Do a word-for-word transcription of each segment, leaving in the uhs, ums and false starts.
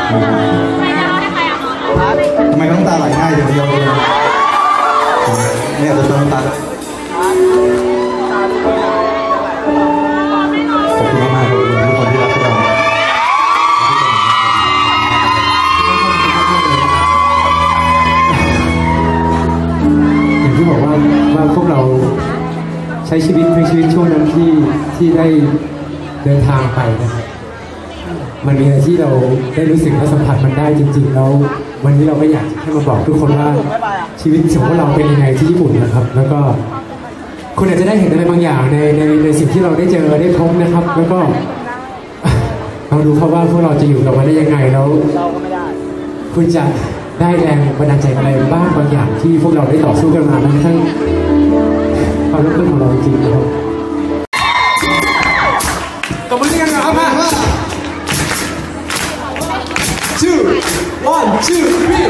ทำไมน้ำตาไหลง่ายจังเลยเนี่ยจะน้ำตาขอบคุณมากๆทุกคนที่รักพวกเราอย่างที่บอกว่าว่าพวกเราใช้ชีวิตในชีวิตช่วงนั้นที่ที่ได้เดินทางไปนะครับมันมีอะไรที่เราได้รู้สึกและสัมผัสมันได้จริงๆแล้ววันนี้เราก็อยากให้มาบอกทุกคนว่าชีวิตของพวกเราเป็นยังไงที่ญี่ปุ่นนะครับแล้วก็คุณอาจจะได้เห็นอะไรบางอย่างในในในสิ่งที่เราได้เจอได้พบนะครับแล้วก็เราดูครับว่าพวกเราจะอยู่กับมันได้ยังไงแล้วคุณจะได้แรงบันดาลใจอะไรบ้างบางอย่างที่พวกเราได้ต่อสู้กันมาแม้กระทั่งความรู้สึกของเราจริงๆนะครับตบมือกันนะครับมา two one two three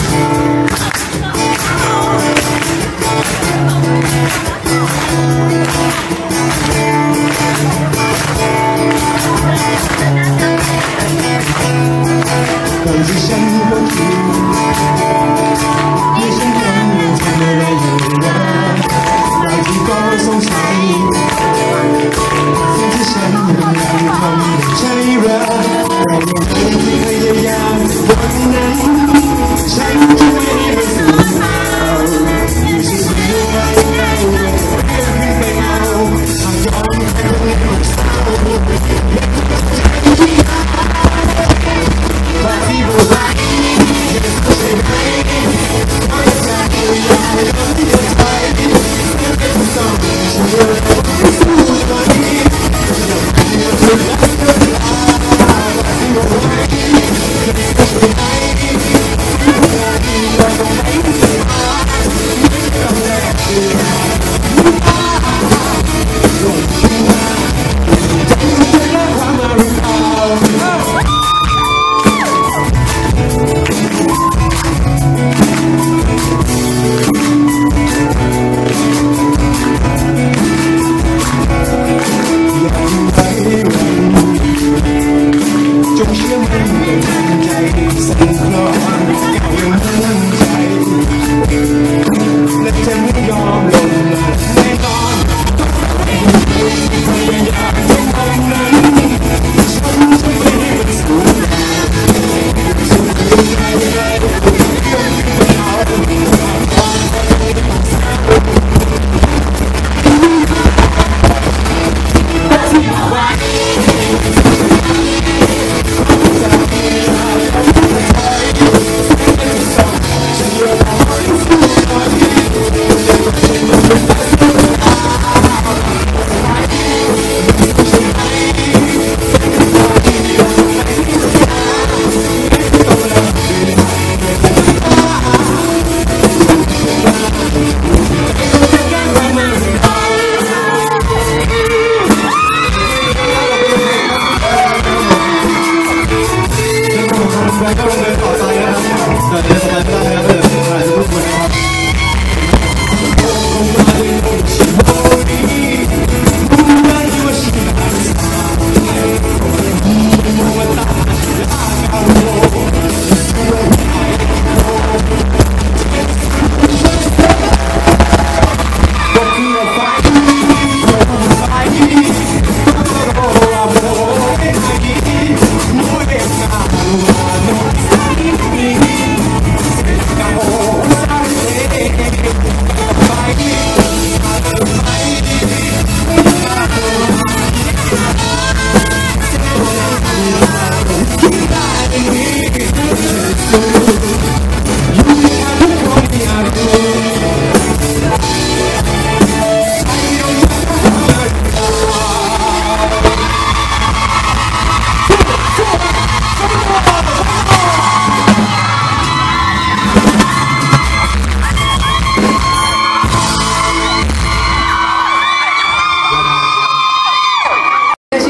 ก่อนที่ฉันก็คิดให้ฉันยังไม่ทำอะไรอยู่นะบางทีก็สงสัยสิ่งที่ฉันยังทำใช่หรือแต่ยังคงพยายามวันนั้นฉันจะไม่ไปสู่เราอยู่เฉยๆไว้ไว้เรื่องขึ้นไปเอาหากยอมให้คนอื่นเศร้าบางทีบอกว่าใช่ไหมไม่ใช่อยากให้เราที่จะไปไม่ต้องฉันเลยไม่สู้ตอนนี้ฉันรักเธอที่บอกว่า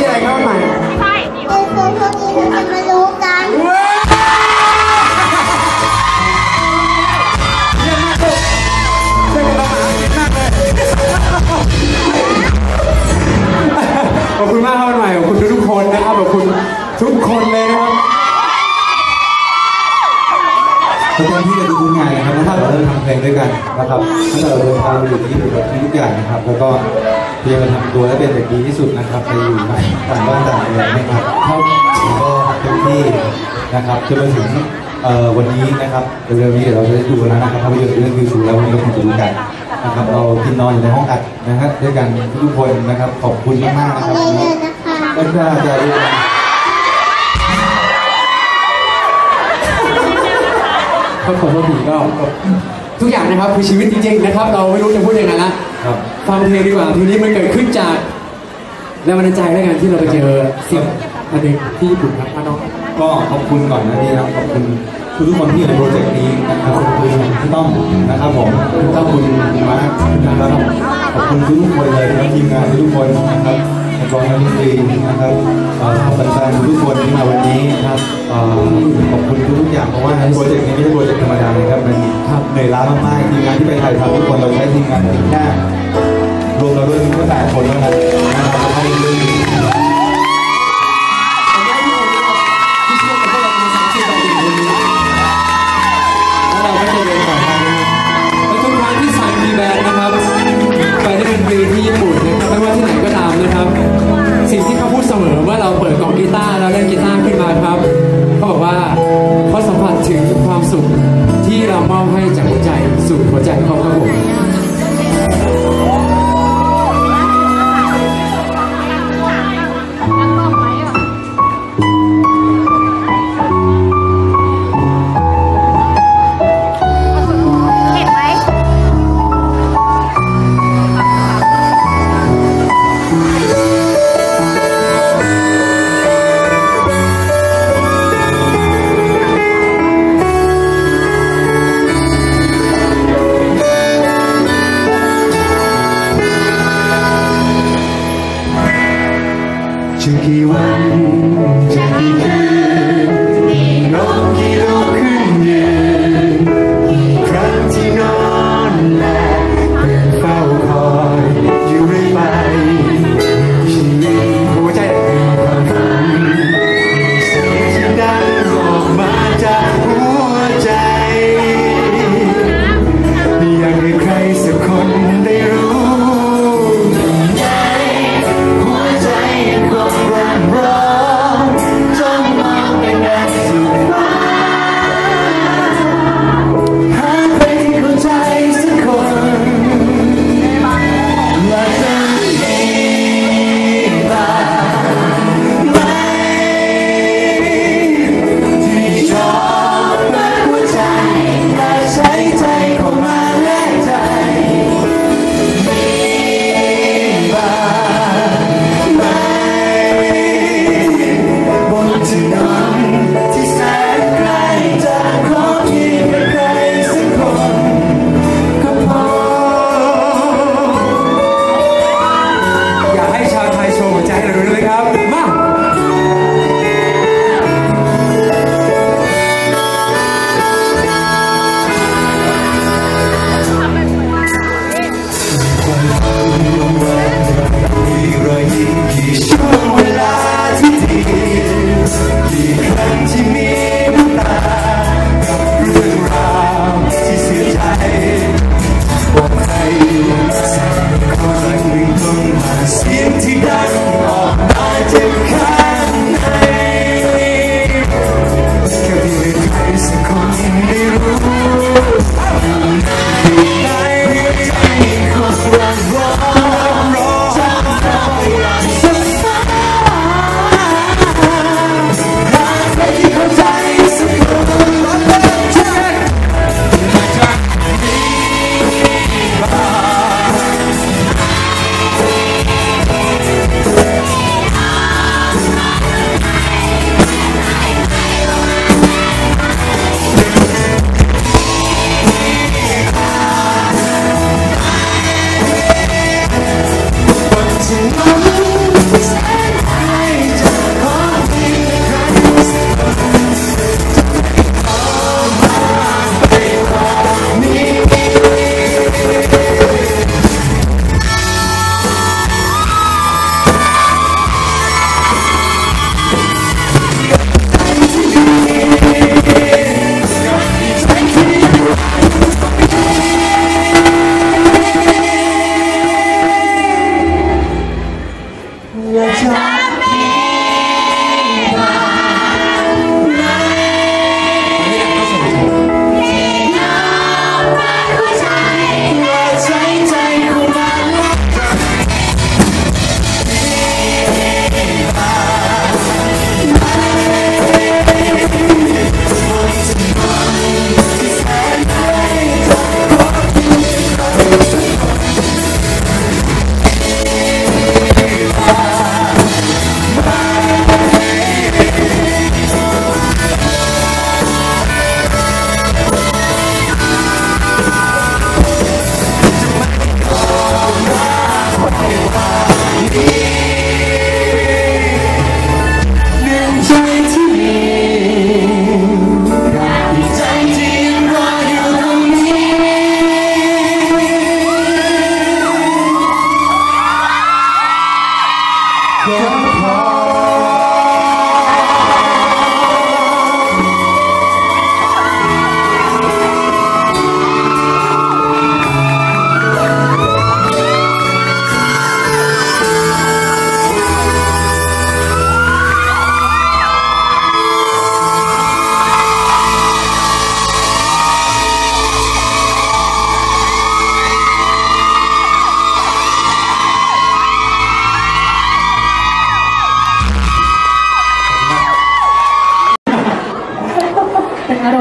เเต็มที่กับทุกๆงานนะครับถ้าเราเริ่มทำเพลงด้วยกันนะครับถ้าเราเดินทางไปอยู่ที่อยู่กับทุกอย่างนะครับแล้วก็พยายามทำตัวให้เป็นเด็กดีที่สุดนะครับไปอยู่ต่างบ้านต่างเมืองนะครับครับก็เต็มที่นะครับจนมาถึงวันนี้นะครับเร็วๆนี้เดี๋ยวเราจะได้ดูแล้วนะครับภาพยนตร์เรื่องคิวชูแล้ววันนี้เราคงจะดูกันนะครับเรากินนอนอยู่ในห้องอัดนะฮะด้วยกันทุกคนนะครับขอบคุณมากๆนะครับก็จะจะก็ขอโทษทีก็ทุกอย่างนะครับคือชีวิตจริงๆนะครับเราไม่รู้จะพูดยังไงละฟังเพลงดีกว่าทีนี้มันเกิดขึ้นจากแรงบันดาลใจแล้วกันที่เราไปเจอสิ่งอันหนึ่งที่ญี่ปุ่นครับน้องก็ขอบคุณก่อนนะพี่นะขอบคุณทุกคนที่อยู่ในโปรเจกต์นี้นะครับขอบคุณพี่ต้อมนะครับผมขอบคุณมาร์คนะครับขอบคุณทุกคนเลยนะทีมงานทุกคนนะครับนักร้องนักดนตรีนะครับแฟนๆทุกคนที่มาวันนี้ครับขอบคุณทุกอย่างเพราะว่าโปรเจกต์นี้ไม่ใช่โปรเจกต์ธรรมดาเลยครับมันเหนื่อยล้ามากๆทีมงานที่ไปถ่ายทำทุกคนเราใช้ทีมงานแค่รวมเราด้วยมีแค่แปดคนเท่านั้นนะครับให้เรื่องเราก็จะเดินต่อไปนะครับและทุกครั้งที่สายมีแบนด์นะครับไปได้ดนตรีที่ญี่ปุ่นนะครับไม่ว่าที่ไหนก็ตามนะครับสิ่งที่เขาพูดเสมอว่าเราเปิดกล่องกีตาร์แล้วเล่นกีตาร์ขึ้นมาครับเขาบอกว่าเขาสัมผัสถึงความสุขที่เรามอบให้จากหัวใจสู่หัวใจของเขาครับผมข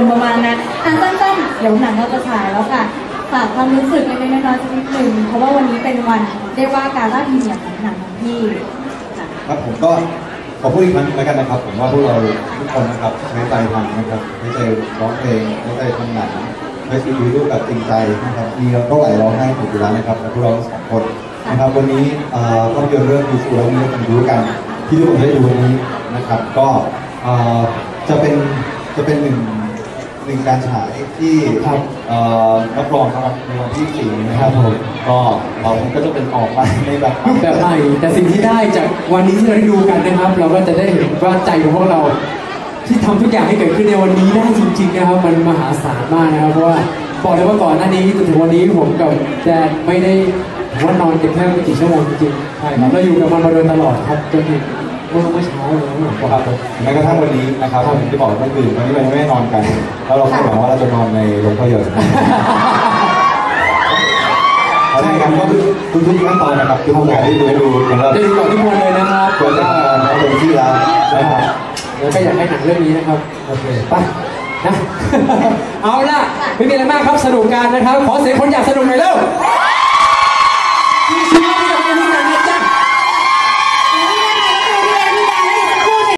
ณ์ประมาณนั้นอ่ะสั้นๆเดี๋ยวหนังเราจะฉายแล้วค่ะฝากความรู้สึกเล็กๆน้อยๆสักนิดนึงเพราะว่าวันนี้เป็นวันเรียกว่าการล่าพรีเมียร์ของหนังของพี่ค่ะครับผมก็ขอพูดอีกครั้งแล้วกันนะครับผมว่าพวกเราทุกคนนะครับใช้ใจทำนะครับใช้ใจร้องเพลงใช้ใจทำหนังใช้ชีวิตด้วยแบบจริงใจนะครับมีเราก็ไหลร้องไห้ถูกอยู่แล้วนะครับกับพวกเราสองคนนะครับวันนี้ภาพยนตร์เรื่องยูฟูแล้วมีกันดูกันที่ทุกคนได้ดูวันนี้นะครับก็จะเป็นจะเป็นหนึ่งหนึ่งการฉายที่รับรองครับในวันที่สี่นะครับผมก็เราก็จะเป็นออกมาในแบบแบบใหม่แต่สิ่งที่ได้จากวันนี้ที่เราได้ดูกันนะครับ เราก็จะได้เห็นว่าใจของพวกเราที่ทำทุกอย่างให้เกิดขึ้นในวันนี้ได้จริงๆนะครับมันมหาศาลมากนะครับเพราะว่าบอกเลยว่าก่อนหน้านี้จนถึงวันนี้ผมกับแดนไม่ได้ผมว่านอนเก็บแค่ไม่กี่ชั่วโมงจริงๆใช่ครับเราอยู่กับมันมาโดยตลอดครับจนถึงเมื่อเมื่อเช้าเลยนะครับแม้กระทั่งวันนี้นะครับผมที่บอกเมื่อคืนวันนี้เราไม่ได้นอนกันแล้วเราก็หวังว่าเราจะนอนในโรงภาพยนตร์ใช่ครับก็ทุกทุกขั้นตอนนะครับทุกงานที่ดูให้ดูนะครับได้ดูก่อนทุกคนเลยนะครับควรจะมาเต็มที่แล้วนะครับแล้วก็อยากให้หนังเรื่องนี้นะครับโอเคไปนะ เอาล่ะไม่มีอะไรมากครับสนุกกันนะครับขอเสียงคนอยากสนุกหน่อยเร็ว